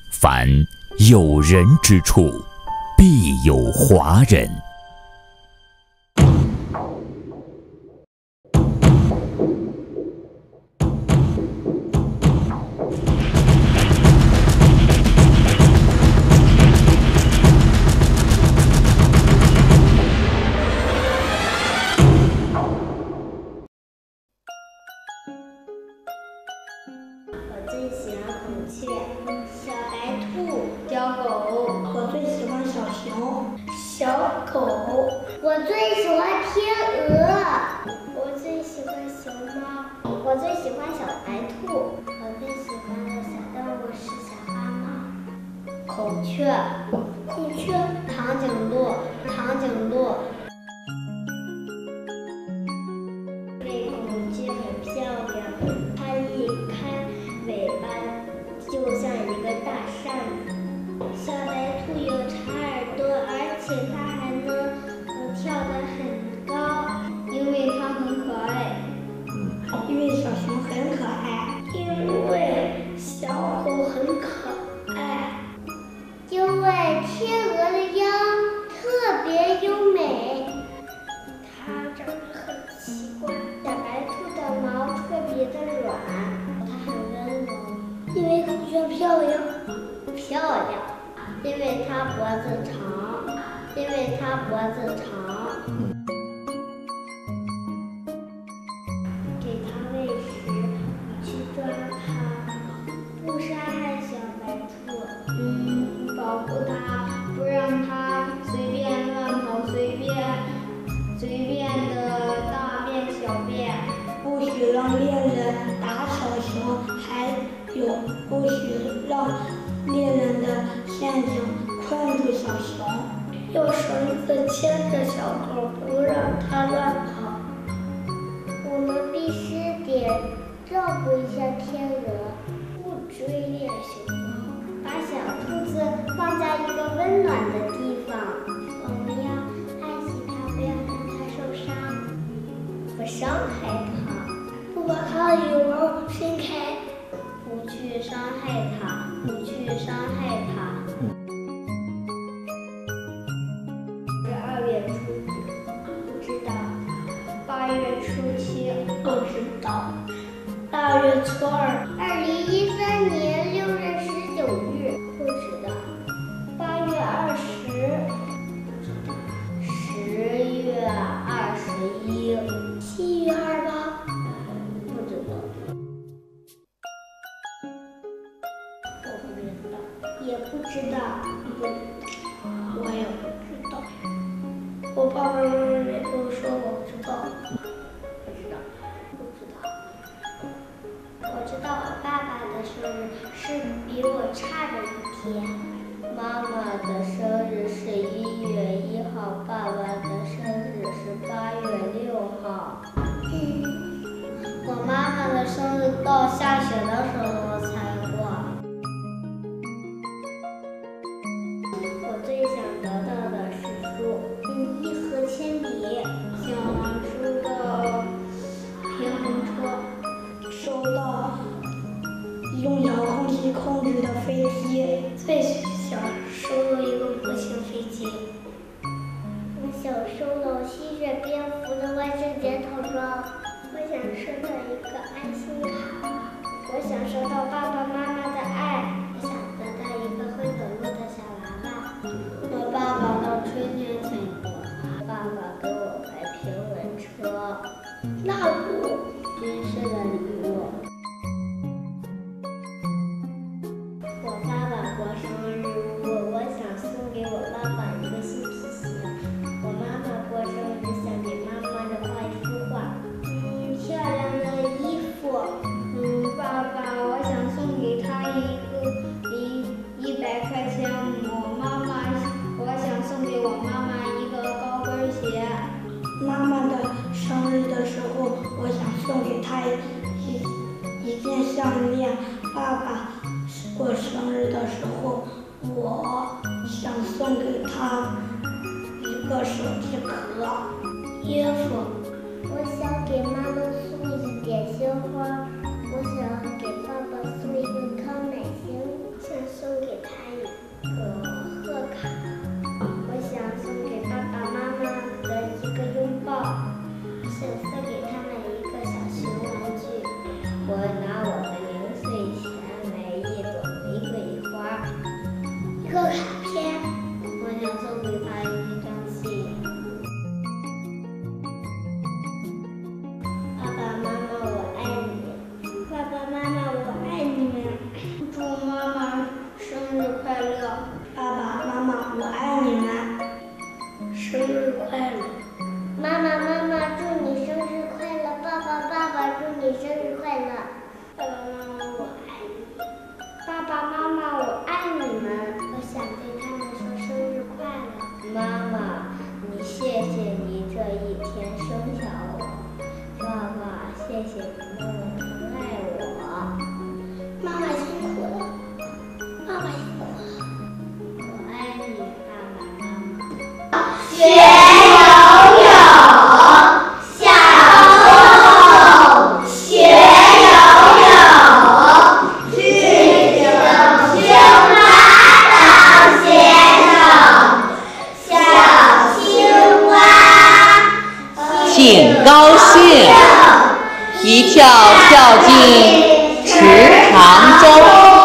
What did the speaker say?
凡有人之处，必有华人。 我最喜欢孔雀、小白兔、小狗。 我最喜欢小熊、 小狗。我最喜欢天鹅。我最喜欢熊猫。我最喜欢小白兔。我最喜欢的小动物是小花猫。孔雀。孔雀。长颈鹿。长颈鹿。这孔雀很漂亮，它一开尾巴就像一个大扇子。小白兔有长耳朵，而且它还能跳得很高，因为它很可爱。 因为小熊很可爱， 因为小狗很可爱，因为天鹅的腰特别优美，它长得很奇怪。小白兔的毛特别的软，它很温柔。因为孔雀漂亮，因为它脖子长，给它喂食，去抓它，不杀害小白兔，保护它，不让它随便乱跑，随便的大便小便， 不许让猎人打小熊，还有不许让猎人的陷阱困住小熊， 用绳子牵着小狗，不让它乱跑。我们必须得照顾一下天鹅，不追猎熊猫，把小兔子放在一个温暖的地方。我们要爱惜它，不要让它受伤，不伤害它，不把它的羽毛伸开，不去伤害它。12月初9不知道，8月初7 不知道 ，8月初2，2013年6月19日不知道，8月20不知道，10月21，7月28不知道，也不知道， 我也不知道。 我爸爸妈妈没跟我说，我不知道。我知道我爸爸的生日是比我差的一天。妈妈的生日是1月1号，爸爸的生日是8月6号。我妈妈的生日到下雪的时候才过。我最想得到的是书，一盒铅笔，想收到平衡车， 收到用遥控器控制的飞机， 最想收到一个模型飞机。我想收到吸血蝙蝠的万圣节套装，我想收到一个爱心卡，我想收到爸爸妈妈的爱，我想得到一个会走路的小娃娃。我爸爸到春天才过，爸爸给我买平稳车、蜡烛、军事的礼物。我爸爸过生日，我想送给我爸爸一个新皮鞋。我妈妈过生日，想给妈妈的画一幅画，漂亮的衣服。爸爸，我想送给他一个100块钱。我想送给我妈妈一个高跟鞋。 妈妈的生日的时候，我想送给她一件项链。爸爸过生日的时候，我想送给他一个手机壳、衣服。 我想给妈妈送一点鲜花，我想给爸爸送一个康乃馨，想送给妈妈，我爱你们。我想对他们说生日快乐。妈妈，谢谢你这一天生下我。爸爸，谢谢你那么疼爱我。妈妈辛苦了，爸爸辛苦了。我爱你，爸爸妈妈。学游泳，小偷，学游泳，是熊妈当先生，小青蛙， 挺高兴，一跳跳进池塘中。